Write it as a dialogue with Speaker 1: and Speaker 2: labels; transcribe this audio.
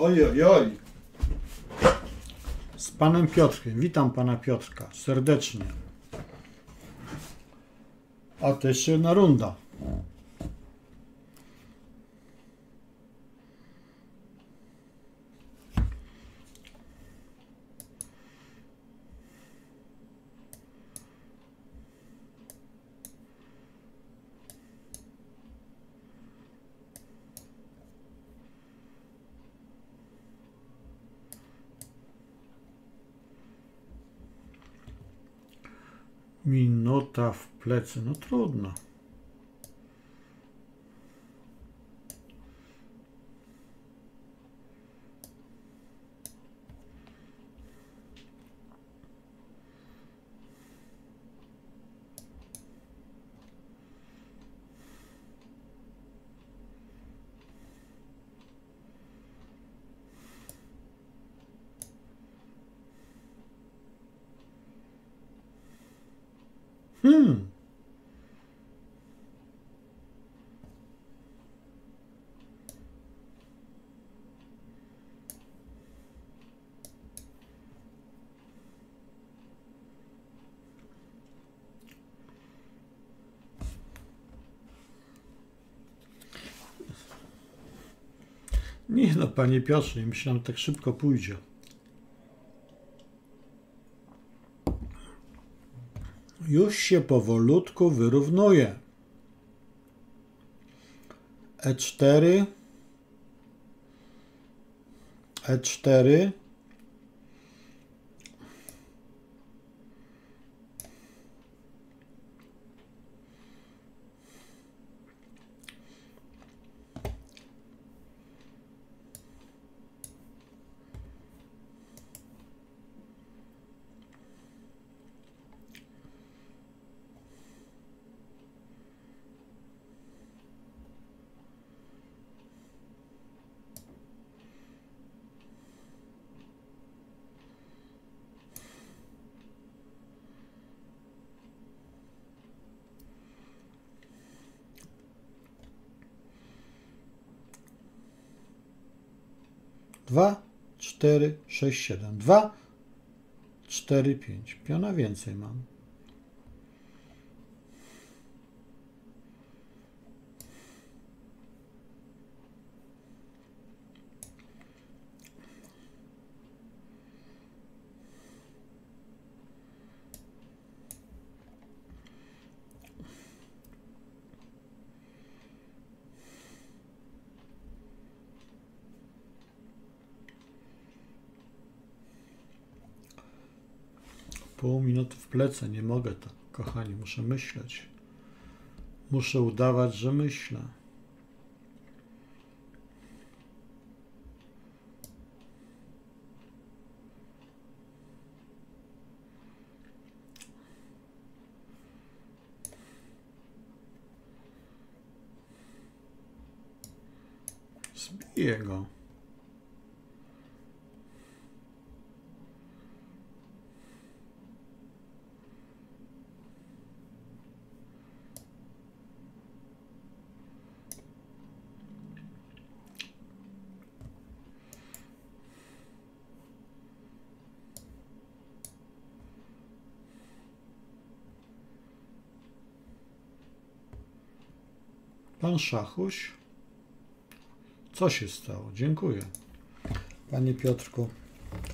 Speaker 1: Oj, oj, oj.
Speaker 2: Z panem Piotrkiem. Witam pana Piotrka serdecznie. A to jeszcze jedna runda. Minuta w plecy. No trudno. Nie no, panie Piotrze, nie myślałem, że tak szybko pójdzie. Już się powolutku wyrównuje. E4, E4, dwa, 4, 6, 7, 2, 4, 5. Piona więcej mam. Pół minuty w plecy, nie mogę tak, kochani, muszę myśleć. Muszę udawać, że myślę. Zbiję go. Pan Szachuś? Co się stało? Dziękuję. Panie Piotrku.